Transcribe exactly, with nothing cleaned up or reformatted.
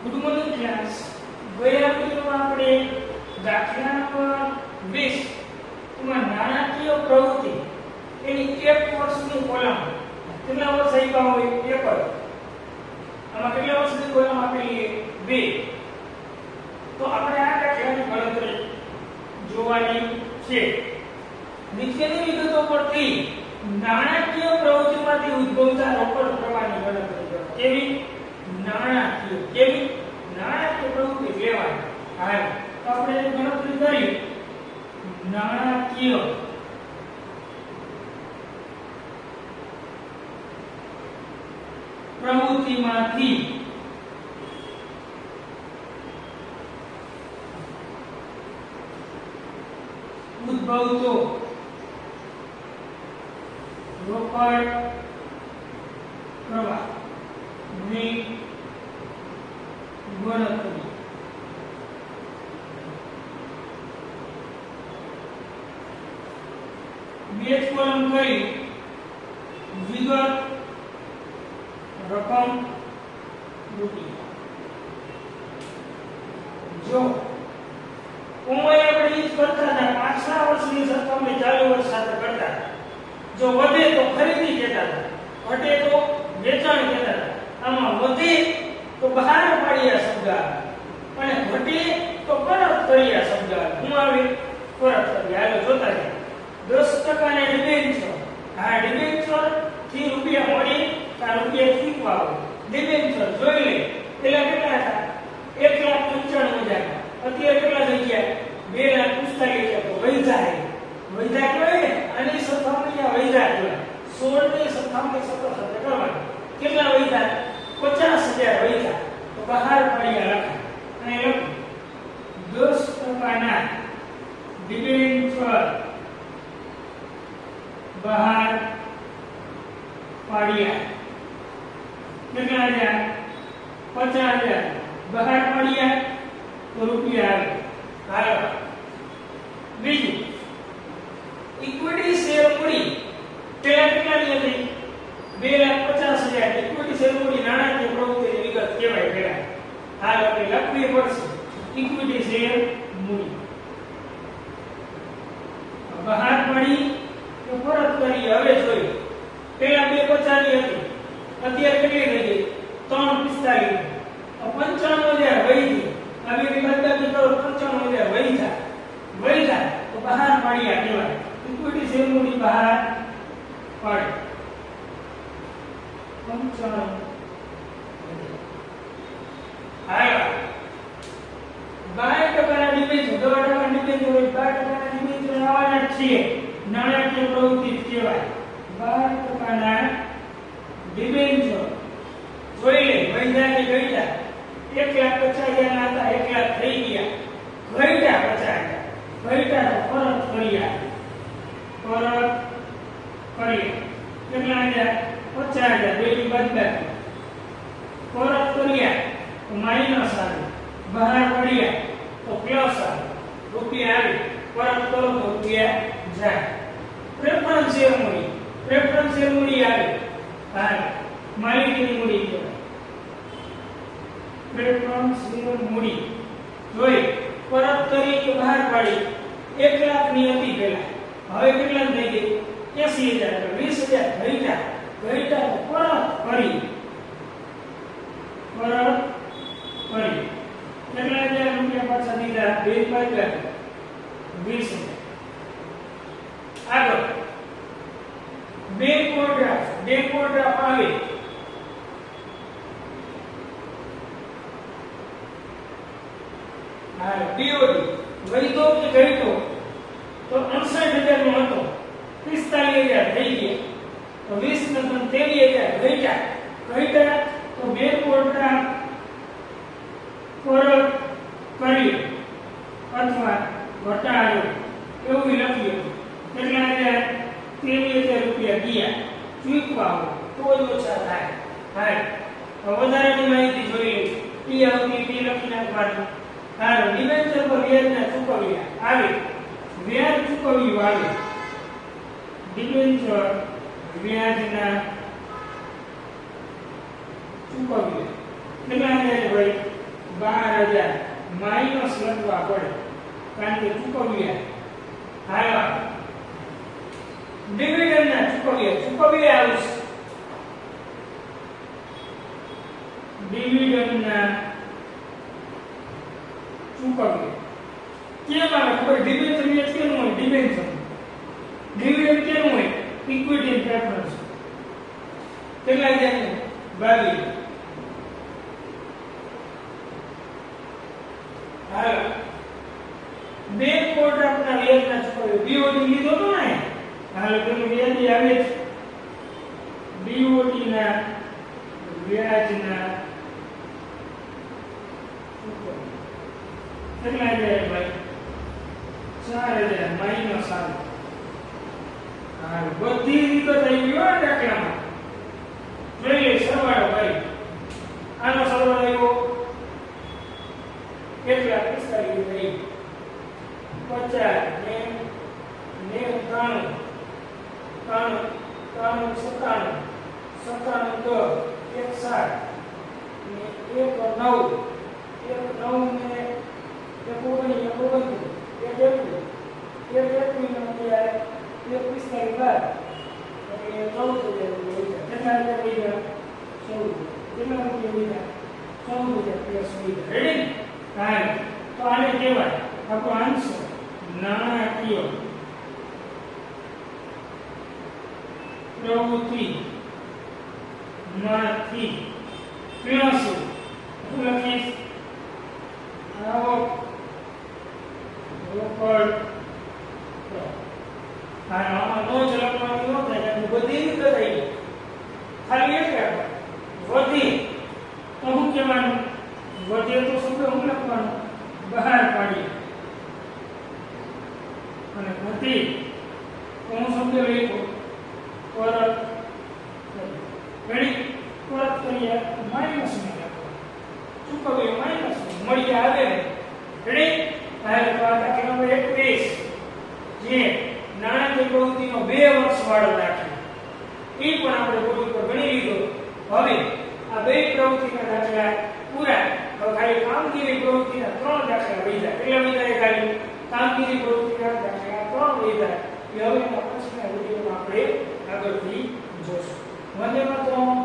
Good morning class. ગયા વિડિયોમાં આપણે દાખલા નંબર વીસ માં નાણાકીય પ્રવૃત્તિ એની એક વર્ષની કોલમ કેટલા વર્ષ આપ્યા હોય એક જ. આમાં કેટલા વર્ષની કોલમ આપેલી બે. તો આપણે આ દાખલાની ગણતરી જોવાની છે. નીચેની વિગતો પરથી નાણાકીય પ્રવૃત્તિમાંથી ઉદ્ભવતા રોકડ પ્રવાહની ગણતરી કરો. કેવી? નાણાકીય કેવી નાણાકીય પ્રવૃત્તિ લેવાની. હા, તો આપણે ગણતરી કરી નાણાકીય પ્રવૃત્તિમાંથી ઉદ્ભવતો રોકડ પ્રવાહ ની ગણતરી. બે કોલમ કરી વિગત રકમ રૂપિયા. જો ઉમય આપણે ઈ કરતા હતા પાછલા વર્ષની સરખામણી ચાલુ વર્ષ સાથે કરતા. જો વધે તો ખરીદી કહેતા હતા, ઘટે તો વેચાણ કહેતા હતા. આમાં વધે તો બહાર પાડ્યા શબ્દ અને ઘટે તો પરત કર્યા શબ્દ. હું આવે પરત કર્યા. હાલો જોતા જાય. દસ ટકા ને ડિબેન્ચર. હા, ડિબેન્ચર થી રૂપિયા મળી કા રૂપિયા ચૂકવા આવે. ડિબેન્ચર જોઈ લે પેલા કેટલા હતા? એક લાખ પંચાણું હજાર. અત્યારે કેટલા થઈ ગયા? બે લાખ પિસ્તાલીસ હજાર. તો વૈધા વૈધા કહેવાય ને. આની સરખામણી આ વૈધા કહેવાય. સોળ ની સરખામણી સત્તર સાથે કરવાની. કેટલા વૈધા? પચાસ હજાર વૈધા. તો બહાર પાડ્યા લખા અને લખો દસ ટકાના ડિબેન્ચર બહાર પાડ્યા. કેટલા હજાર? પચાસ હજાર. બહાર પાડ્યા તો રૂપિયા આવે. હાલો બીજું ઇક્વિટી શેર મૂડી પેલા કેટલાની હતી? બે લાખ પચાસ હજાર. ઇક્વિટી શેર મૂડી નાણાકીય પ્રવૃત્તિની વિગત કહેવાય પેલા. હાલ આપણે લખવી પડશે ઇક્વિટી શેર મૂડી. બહાર પડી કે પરત કરી હવે જોઈએ. પેલા બે પચાસ ની હતી, અત્યારે કેટલી થઈ ગઈ? ત્રણ પિસ્તાલીસ. પંચાણું હજાર વહી. હવે બાદબાકી કરો પંચાણું હજાર વહી વહી તો બહાર પાડ્યા કહેવાય. ઇક્વિટી શેર મૂડી બહાર પાડે પંચાણું. હાલો બાર ટકાના ડિબેન્ચર. દસ ટકાના ડિબેન્ચર હોય, બાર ટકાના ડિબેન્ચર આવવાના જ છે. નાણાકીય પ્રવૃત્તિ કહેવાય. બાર ટકાના ડિબેન્ચર જોઈ લે વૈધા કે ગઈતા. એક લાખ પચાસ હજાર ના હતા, એક લાખ થઈ ગયા. ગઈતા પચાસ હજાર. ગઈતા તો પરત કર્યા. પરત કર્યા કેટલા હજાર? પચાસ હજાર. બે ની બાદબાકી પરત કર્યા તો માઈનસ આવે. બહાર પડ્યા તો પ્લસ આવે. રૂપિયા આવે. પરત કરો તો રૂપિયા જાય. પ્રેફરન્સ શેર મૂડી. પ્રેફરન્સ શેર મૂડી આવે. હા, માલિકીની મૂડી કહેવાય. પ્રેફરન્સ શેર મૂડી જોઈ પરત કરી કે બહાર પાડી. એક લાખ ની હતી પેલા, હવે કેટલા થઈ ગઈ? એસી હજાર. વીસ હજાર ઘટ્યા. ઘટ્યા તો પરત કરી. પરત કરી કેટલા હજાર રૂપિયા પાછા દીધા? બે બાદ વીસ હજાર. આગળ બેંક ઓવરડ્રાફ્ટ. બેંક ઓવરડ્રાફ્ટ આવે. હા, ડીઓડી વૈધો કે ઘટ્યો તો અડસઠ હજાર નો હતો, પિસ્તાલીસ હજાર થઈ ગયા. તો વીસ નંબર ત્રેવીસ હજાર ઘટ્યા. ઘટ્યા તો બેંક ઓવરડ્રાફ્ટ પરત કર્યો અથવા ઘટાડ્યો એવું લખ્યું. કેટલા હજાર? ત્રેવીસ હજાર રૂપિયા ગયા. ચૂકવા હોય તો જ ઓછા થાય. હા, વધારાની માહિતી જોઈ લે. પી આવતી પી લખી નાખવાનું. હા, ડિબેન્ચર પર વ્યાજના ચૂકવ્યા આવે. વ્યાજ ચૂકવ્યું આવે. ડિબેન્ચર વ્યાજના ચૂકવ્યા કેટલા હજાર ભાઈ? બાર હજાર માઈનસ લખવા પડે કારણ કે ચૂકવ્યા. હાલો ડિવિડન્ડ ના ચૂકવ્યા ચૂકવ્યા આવશે. ડિવિડન્ડ ના ચૂકવ્યા કેમ આવે ખબર? ડિબેન્ચર વ્યાજ કેનું હોય? ડિબેન્ચર ડિવિડન્ડ કેનું હોય? Equity preference. કેટલા જાય? બાવીસ. હાલો બે કોન્ટ્રાક્ટ ના વ્યાજ ના ચૂકવ્યા બીઓટી લીધો તો ને. હાલો તેનું વ્યાજ આવે છે બીઓટી ના વ્યાજ ના કેટલા જાય ભાઈ? ચાર હજાર માઈનસ આવે. હાલો બધી વિગત આવી ગઈ આ દાખલામાં. જોઈએ સરવાળો ભાઈ. આનો સરવાળો આવ્યો કેટલા? પિસ્તાલીસ થઈ. પચાસ ને ને ત્રાણું ત્રાણું ત્રાણું સત્તાણું સત્તાણું દસ એક સાત ને એક નવ એક નવ ને એક ઓગણીસ એક ઓગણીસ એક એકવીસ એક એકવીસ ને અત્યારે એક પિસ્તાલીસ બાર એટલે ચૌદ હજાર રૂપિયા. કેટલા હજાર થઈ ગયા? ચૌદ. કેટલા રૂપિયા લીધા? ચૌદ હજાર પ્લસ લીધા. રેડી? હા તો આને કહેવાય આપણો આન્સર નાણાકીય પ્રવૃત્તિ માંથી પ્લસ શું લખીશ? આવક રોકડ. હા આમાં નો જ લખવાનું ન થાય કારણ કે બધી રીતે થઈ ગઈ. ખાલી એક વધી તો શું કહેવાનું? વધે તો શબ્દ શું લખવાનું? બહાર પાડી. અને હતી તો હું શબ્દ લખ્યો પરત. રેડી? પરત કરીએ માઈનસ ને લખો ચૂકવ્યું માઈનસ મળી આવે. રેડી? હવે તો આ દાખલા નંબર એકવીસ જે નાણાકીય પ્રવૃત્તિનો બે વર્ષ વાળો દાખલો એ પણ આપણે બોર્ડ ઉપર ગણી લીધો. હવે આ બે પ્રવૃત્તિના દાખલા પૂરા. હવે ખાલી કામગીરી પ્રવૃત્તિના ત્રણ દાખલા વધ્યા. કેટલા વધ્યા? ખાલી કામગીરી પ્રવૃત્તિના દાખલા ત્રણ વધ્યા. એ હવે આપણા પ્રશ્નના વિડીયોમાં આપણે આગળથી જોશું. વંદે માતરમ.